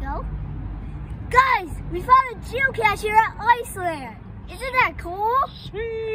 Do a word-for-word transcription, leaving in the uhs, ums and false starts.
go. Guys, we found a geocache here at Iceland. Isn't that cool? Sweet.